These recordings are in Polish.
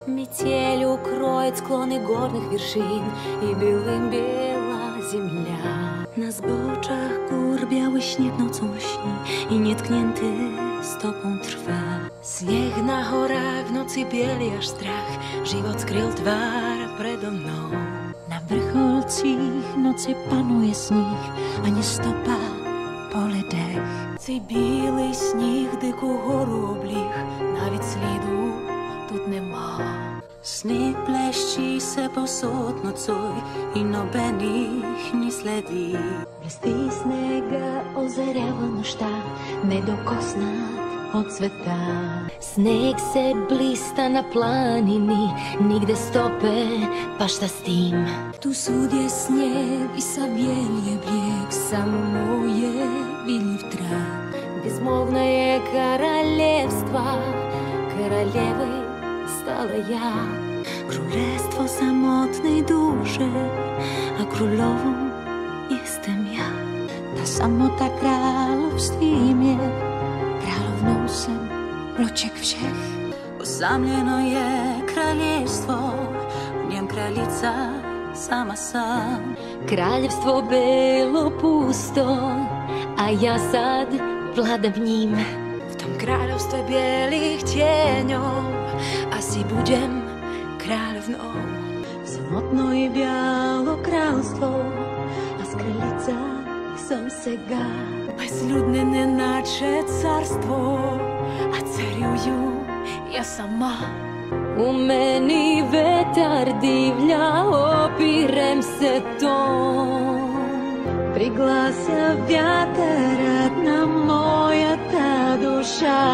Метель укроет склоны горных вершин, и белым бела земля. Na zboczach gór biały śnieg nocą lśni i nietknięty stopą trwa. Sneh na horách v noci bieli až strach, život skryl tvár predo mnou. Na vrcholcích noci panuje sníh, ani stopa поле дech. Цей білий сніг дику гору обліг, навіть сліду тут нема. Sníh bleščí se posud nocoj i nobených ni sledy. Blestí snega ozerява нощта, недокоснат от света. Sneg se blista na planini, nigde stope, pa šta s tim? Tu sud je snijeg i sa bijel je brijeg, samo mu je vidljiv trag. Безмолвное королевство, королевой stала ja. Królestwo samotnej duszy, a królową jestem ja. Ta samota królestwem je, królowną jsem loček všech. Osamljeno je kraljevstvo, v njem kraljica sama sam. Kraljevstvo bilo pusto, a ja sad vladam ním. V tom kráľovstve bielých tieňov asi budem kráľovnou. Samotno i bialo kráľstvo a skrylica som сега. Безлюдне, неначе царство, а царюю я сама. У мені ветер дивля, опірем се том. Приглася вятърът моята душа,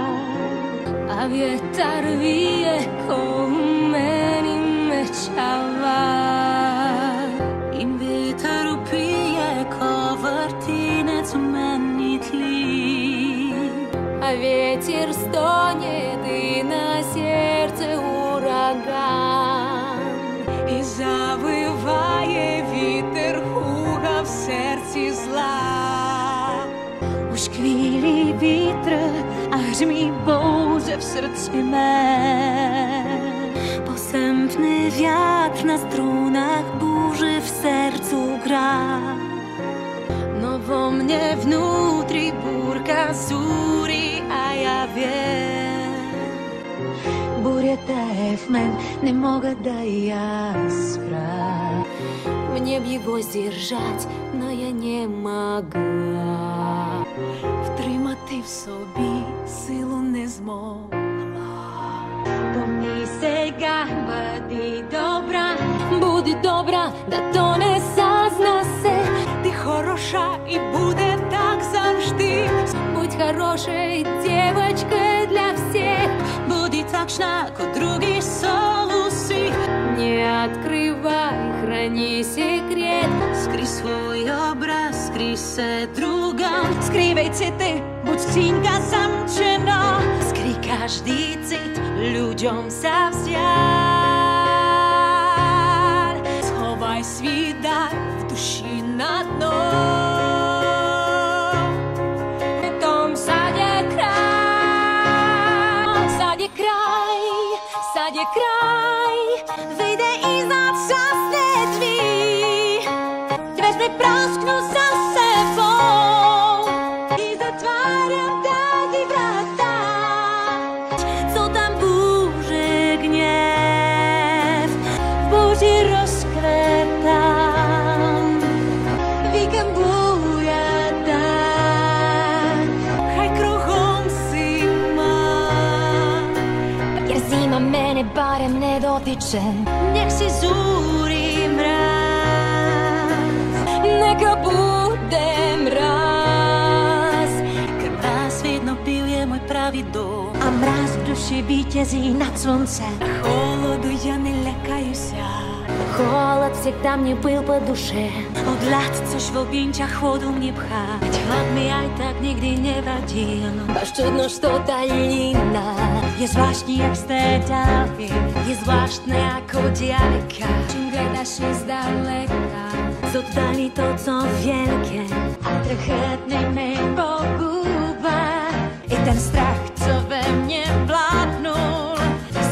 a vjetar vije ko meni me čava. I vjetar upije ko vrtinec u meni tli. A ветер стонет и на сердце ураган. И завиває вітер хуга в серці зла. У шквілі вітра, аж мій Боже в серці me. Posępny wiatr na strunach burzy w sercu gra. No wo mnie внутри бурка zuří a ja wiem. Бурята е в мен, не мога да я спра. Мне б его сдержать, но я не могла. Втримати в собі силу не змогла. Помни сега, бъди добра. Буди добра, да то не сазна се. Ти хороша і буде так завжди. Будь хорошей девочкой для всех. Буди такшна, ко други солуси. Не открывай, храни секрет. Скрий свой образ, скрий се другам. Скривej city, buď skřínka zamčená. Skryj každý cit, ľuďom sa vzdial. Schovaj svý dar v duši na dno. V tom sadě kraj, sadě kraj, sadě kraj. Vyjde i zapřasné dví. Dveře prasknu za sebou. I zatvárám tady vrata. Co tam bůře gněv, v buři rozkvetám. Víkem bujata, haj kruhom zima. Jer zima mene barem ne dotiče. Nech si zúri mraz. Neka bude mraz. Krv nás vidno pil je můj pravý dom. A mraz v duši vítězí nad slunce. A холоду я не лякаюся. Холод всегда мне был по душе. Od lat coś w objęciach chłodu mnie pcha. Hlad mi aj tak nigdy nevadil. Až čudno, što daljina Je zvláštní jak z té dálky. Je zvláštné jako diaľka. čím gledaš mi zdaleka. Z oddali to co wielkie. A trchetny mi po gubach. I ten strach co we mnie wlapnul. Jsem strach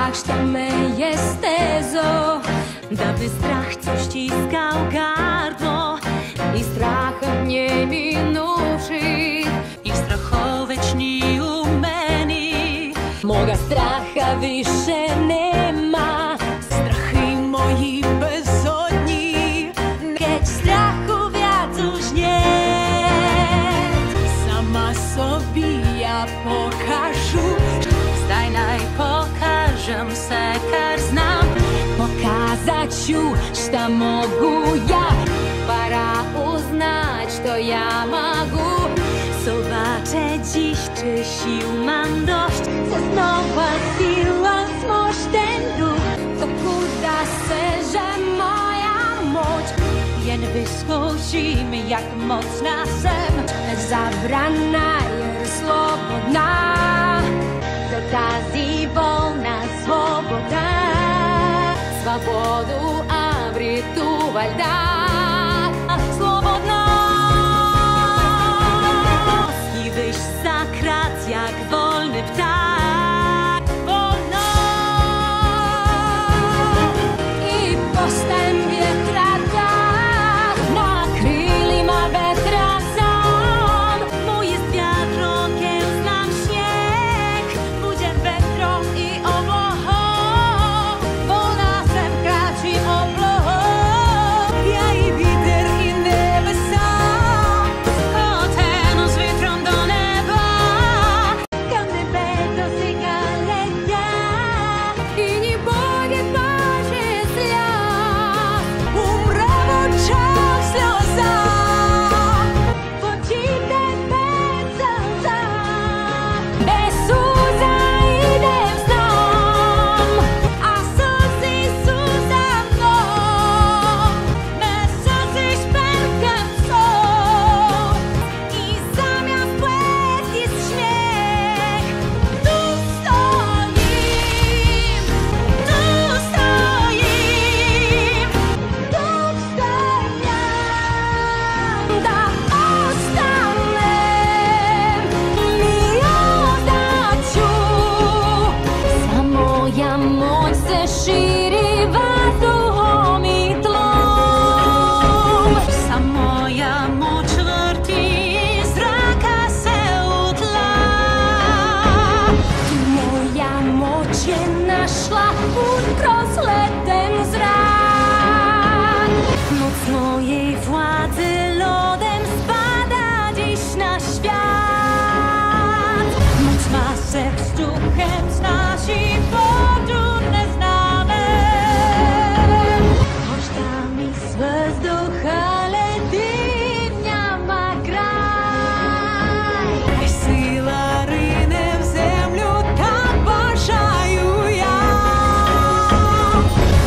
tak sztameje stezo. Dawny strach, co ściskał gardło I strachem nie minuvši, I strahowe čni u meni. moga straha više nema. Strachy moji bezodní, keď strachu viac už niet. Sama sobi ja pokažu, zdaj naj pokažem se, kar znam. Pokazat ću šta mogu ja, para uznać što ja mogu. Zobaczę dziś, czy sił mam dość. Zasnąła siła zmoż ten duch, dokuda seže moja moć. Jen vyzkouším, jak mocná jsem. Zabrana jer slobodná, dochází volná svoboda. Svobodu обрету во льдах. Slobodná. Skiwyš sakrat jak wolny ptak. Wolno. I postem vietra tak, na krylima vetra sam. Mój jest wiatrokiem, znam śnieg. Budem vetrom i oblohou. Volná sem kráčím oblohou. Ja i vítr i nebesa. Hoténu s větrom do neba. Kam nebe dosyká letňa. И не будет больше слез. Umrę w oczach сльоза. Počíte bez slza, bez súza idem snom. A slzy sú za mnou. Bez slzy šperkem sú. I zamiast łez jest śmiech. Tu stoím. Tu stoím. Tu stojím, da ostanem, milosť daću. Sva moja moć se širi vazduhom i tlom. Sa moja moč vrti, zraka se utla. Moja moć je našla put kroz leten zrak. Moc mojej władzy lodem spada dziś na świat. Moc ma se vzduchem snáší vodu neznáme. Možná mi z vzducha letí v ňama kraj. Сила рине в землю, так бажаю я.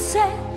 se